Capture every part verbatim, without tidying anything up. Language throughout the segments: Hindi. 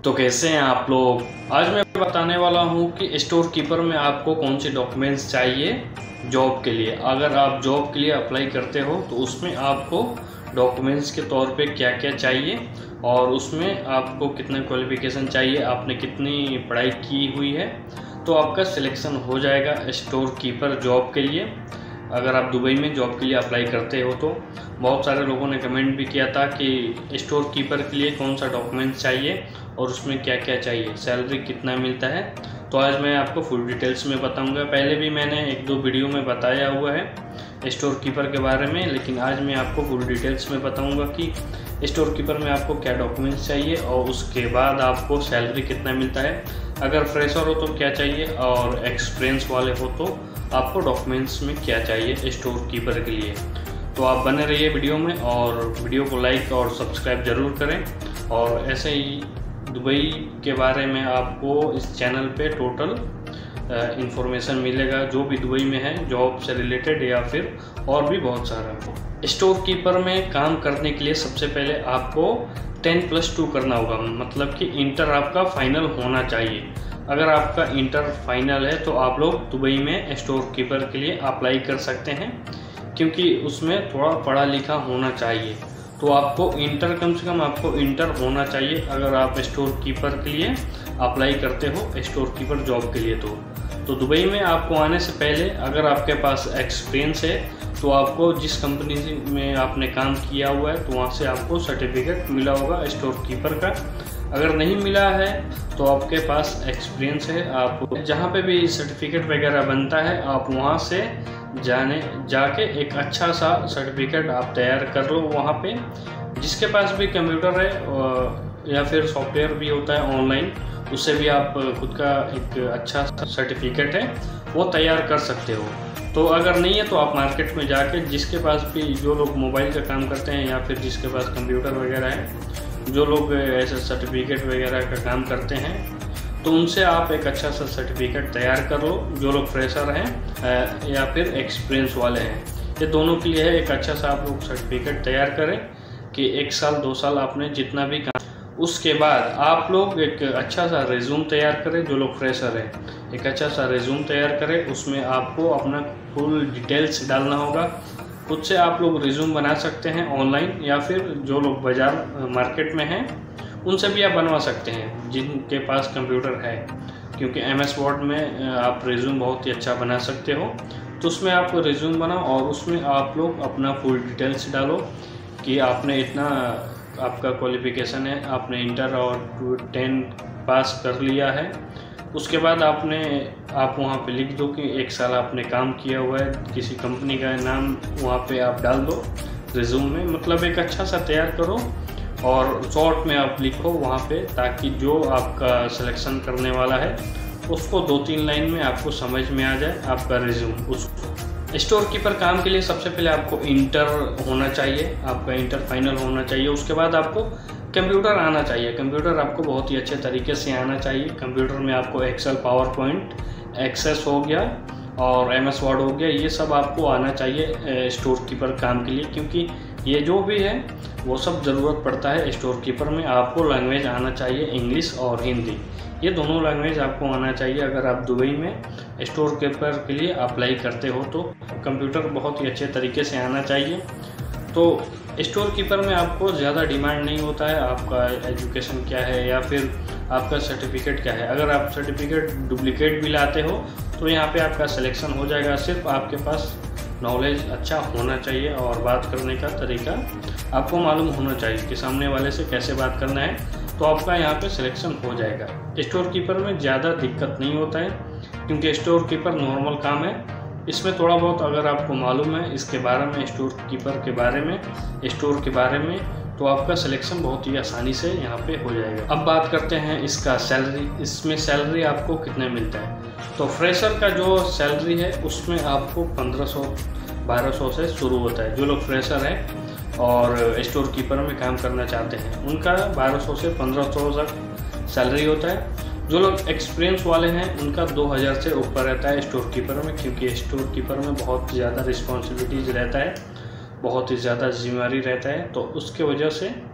तो कैसे हैं आप लोग। आज मैं बताने वाला हूं कि स्टोर कीपर में आपको कौन से डॉक्यूमेंट्स चाहिए जॉब के लिए। अगर आप जॉब के लिए अप्लाई करते हो तो उसमें आपको डॉक्यूमेंट्स के तौर पे क्या क्या चाहिए और उसमें आपको कितने क्वालिफिकेशन चाहिए, आपने कितनी पढ़ाई की हुई है, तो आपका सिलेक्शन हो जाएगा स्टोर कीपर जॉब के लिए। अगर आप दुबई में जॉब के लिए अप्लाई करते हो तो बहुत सारे लोगों ने कमेंट भी किया था कि स्टोर कीपर के लिए कौन सा डॉक्यूमेंट चाहिए और उसमें क्या क्या चाहिए, सैलरी कितना मिलता है। तो आज मैं आपको फुल डिटेल्स में बताऊंगा। पहले भी मैंने एक दो वीडियो में बताया हुआ है स्टोर कीपर के बारे में, लेकिन आज मैं आपको फुल डिटेल्स में बताऊंगा कि स्टोर कीपर में आपको क्या डॉक्यूमेंट्स चाहिए और उसके बाद आपको सैलरी कितना मिलता है। अगर फ्रेशर हो तो क्या चाहिए और एक्सपीरियंस वाले हो तो आपको डॉक्यूमेंट्स में क्या चाहिए स्टोर कीपर के लिए। तो आप बने रहिए वीडियो में और वीडियो को लाइक और सब्सक्राइब ज़रूर करें। और ऐसे ही दुबई के बारे में आपको इस चैनल पे टोटल इंफॉर्मेशन मिलेगा जो भी दुबई में है जॉब से रिलेटेड या फिर और भी बहुत सारा। स्टोर कीपर में काम करने के लिए सबसे पहले आपको टेन प्लस टू करना होगा, मतलब कि इंटर आपका फाइनल होना चाहिए। अगर आपका इंटर फाइनल है तो आप लोग दुबई में स्टोर कीपर के लिए अप्लाई कर सकते हैं, क्योंकि उसमें थोड़ा पढ़ा लिखा होना चाहिए। तो आपको इंटर कम से कम आपको इंटर होना चाहिए अगर आप स्टोर कीपर के लिए अप्लाई करते हो स्टोर कीपर जॉब के लिए। तो तो दुबई में आपको आने से पहले अगर आपके पास एक्सपीरियंस है तो आपको जिस कंपनी में आपने काम किया हुआ है तो वहाँ से आपको सर्टिफिकेट मिला होगा स्टोर कीपर का। अगर नहीं मिला है तो आपके पास एक्सपीरियंस है, आप जहाँ पे भी सर्टिफिकेट वगैरह बनता है आप वहाँ से जाने जाके एक अच्छा सा सर्टिफिकेट आप तैयार कर लो वहाँ पे। जिसके पास भी कंप्यूटर है या फिर सॉफ्टवेयर भी होता है ऑनलाइन, उससे भी आप खुद का एक अच्छा सर्टिफिकेट है वो तैयार कर सकते हो। तो अगर नहीं है तो आप मार्केट में जाके जिसके पास भी, जो लोग मोबाइल का काम करते हैं या फिर जिसके पास कंप्यूटर वगैरह है, जो लोग ऐसे सर्टिफिकेट वगैरह का काम करते हैं, तो उनसे आप एक अच्छा सा सर्टिफिकेट तैयार कर लो। जो लोग फ्रेशर हैं या फिर एक्सपीरियंस वाले हैं, ये दोनों के लिए है एक अच्छा सा आप लोग सर्टिफिकेट तैयार करें कि एक साल दो साल आपने जितना भी काम। उसके बाद आप लोग एक अच्छा सा रिज्यूम तैयार करें। जो लोग फ्रेशर हैं एक अच्छा सा रिज्यूम तैयार करें, उसमें आपको अपना फुल डिटेल्स डालना होगा। खुद से आप लोग रिज्यूम बना सकते हैं ऑनलाइन, या फिर जो लोग बाज़ार मार्केट में हैं उनसे भी आप बनवा सकते हैं जिनके पास कंप्यूटर है, क्योंकि एम एस वर्ड में आप रिज्यूम बहुत ही अच्छा बना सकते हो। तो उसमें आप रिज्यूम बनाओ और उसमें आप लोग अपना फुल डिटेल्स डालो कि आपने इतना आपका क्वालिफिकेशन है, आपने इंटर और टेन पास कर लिया है। उसके बाद आपने आप वहाँ पे लिख दो कि एक साल आपने काम किया हुआ है, किसी कंपनी का नाम वहाँ पे आप डाल दो रिज्यूम में। मतलब एक अच्छा सा तैयार करो और शॉर्ट में आप लिखो वहाँ पे, ताकि जो आपका सिलेक्शन करने वाला है उसको दो तीन लाइन में आपको समझ में आ जाए आपका रिज्यूम। उसको स्टोर कीपर काम के लिए सबसे पहले आपको इंटर होना चाहिए, आपका इंटर फाइनल होना चाहिए। उसके बाद आपको कंप्यूटर आना चाहिए। कंप्यूटर आपको बहुत ही अच्छे तरीके से आना चाहिए। कंप्यूटर में आपको एक्सेल, पावर पॉइंट, एक्सेस हो गया और एम एस वर्ड हो गया, ये सब आपको आना चाहिए स्टोर कीपर काम के लिए, क्योंकि ये जो भी है वो सब ज़रूरत पड़ता है स्टोर कीपर में। आपको लैंग्वेज आना चाहिए इंग्लिश और हिंदी, ये दोनों लैंग्वेज आपको आना चाहिए अगर आप दुबई में स्टोर कीपर के लिए अप्लाई करते हो। तो कंप्यूटर बहुत ही अच्छे तरीके से आना चाहिए। तो स्टोर कीपर में आपको ज़्यादा डिमांड नहीं होता है आपका एजुकेशन क्या है या फिर आपका सर्टिफिकेट क्या है। अगर आप सर्टिफिकेट डुप्लीकेट भी लाते हो तो यहाँ पे आपका सिलेक्शन हो जाएगा। सिर्फ आपके पास नॉलेज अच्छा होना चाहिए और बात करने का तरीका आपको मालूम होना चाहिए कि सामने वाले से कैसे बात करना है, तो आपका यहाँ पे सिलेक्शन हो जाएगा। स्टोर कीपर में ज़्यादा दिक्कत नहीं होता है, क्योंकि स्टोर कीपर नॉर्मल काम है। इसमें थोड़ा बहुत अगर आपको मालूम है इसके बारे में, स्टोर कीपर के बारे में, स्टोर के बारे में, तो आपका सिलेक्शन बहुत ही आसानी से यहाँ पे हो जाएगा। अब बात करते हैं इसका सैलरी। इसमें सैलरी आपको कितने मिलता है। तो फ्रेशर का जो सैलरी है उसमें आपको पंद्रह सौ बारह सौ से शुरू होता है। जो लोग फ्रेशर हैं और स्टोर कीपर में काम करना चाहते हैं उनका बारह सौ से पंद्रह सौ तक सैलरी होता है। जो लोग एक्सपीरियंस वाले हैं उनका दो हज़ार से ऊपर रहता है स्टोर कीपर में, क्योंकि स्टोर कीपर में बहुत ज़्यादा रिस्पॉन्सिबिलिटीज़ रहता है, बहुत ही ज़्यादा जिम्मेदारी रहता है। तो उसके वजह से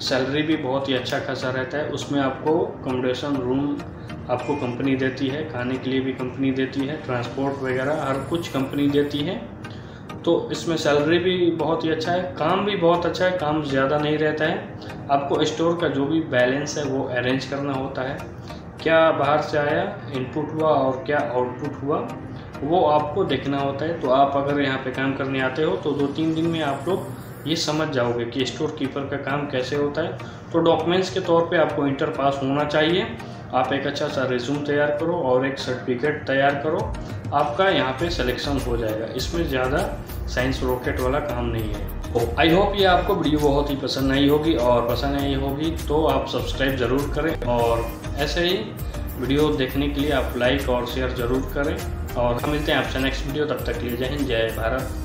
सैलरी भी बहुत ही अच्छा खासा रहता है। उसमें आपको अकोमोडेशन रूम आपको कंपनी देती है, खाने के लिए भी कंपनी देती है, ट्रांसपोर्ट वगैरह हर कुछ कंपनी देती है। तो इसमें सैलरी भी बहुत ही अच्छा है, काम भी बहुत अच्छा है, काम ज़्यादा नहीं रहता है। आपको स्टोर का जो भी बैलेंस है वो अरेंज करना होता है, क्या बाहर से आया इनपुट हुआ और क्या आउटपुट हुआ वो आपको देखना होता है। तो आप अगर यहाँ पे काम करने आते हो तो दो तीन दिन में आप लोग ये समझ जाओगे कि स्टोर कीपर का काम कैसे होता है। तो डॉक्यूमेंट्स के तौर पे आपको इंटर पास होना चाहिए, आप एक अच्छा सा रिज्यूम तैयार करो और एक सर्टिफिकेट तैयार करो, आपका यहाँ पे सिलेक्शन हो जाएगा। इसमें ज़्यादा साइंस रॉकेट वाला काम नहीं है। तो आई होप ये आपको वीडियो बहुत ही पसंद आई होगी, और पसंद आई होगी तो आप सब्सक्राइब ज़रूर करें, और ऐसे ही वीडियो देखने के लिए आप लाइक और शेयर ज़रूर करें। और हम मिलते हैं आपसे नेक्स्ट वीडियो, तब तक के लिए जय हिंद, जय भारत।